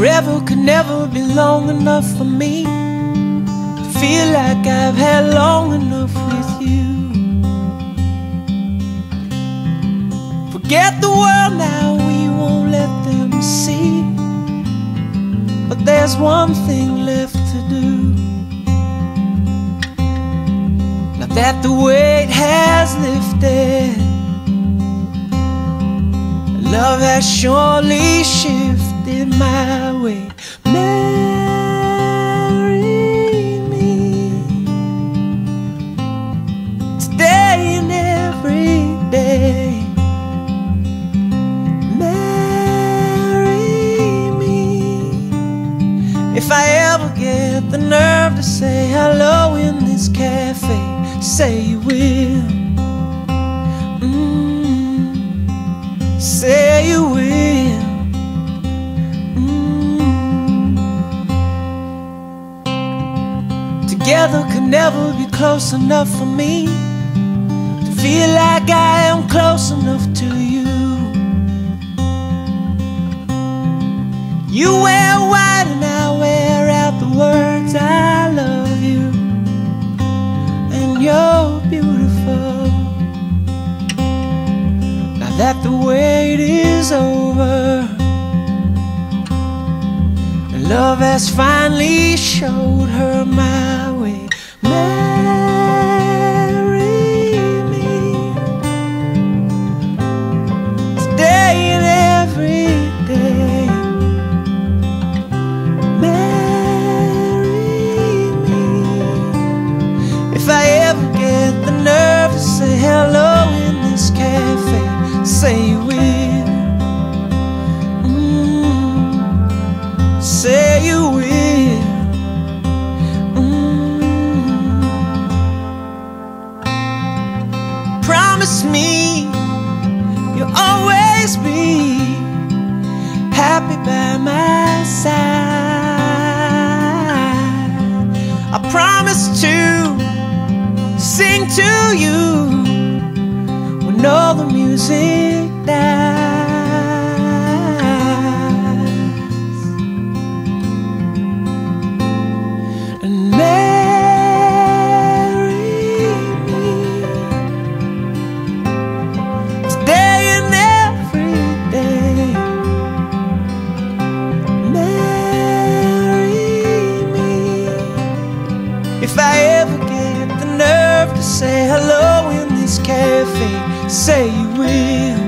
Forever could never be long enough for me to feel like I've had long enough with you. Forget the world now, we won't let them see. But there's one thing left to do. Now that the weight has lifted, love has surely shifted my way. Marry me today and every day. Marry me. If I ever get the nerve to say hello in this cafe, say you will. Say you will. Together could never be close enough for me to feel like I am close enough to you. You wear white and I wear out the words I love you, and you're beautiful. Now that the wait is over, and love has finally showed her my way. Marry me today and every day. Marry me. If I ever get the nerve to say hello in this cafe, say you will. Say you will. Promise me you'll always be happy by my side. I promise to sing to you when all the music dies. And marry me today and every day. Marry me. If I ever get the nerve to say hello in this cafe, say you will.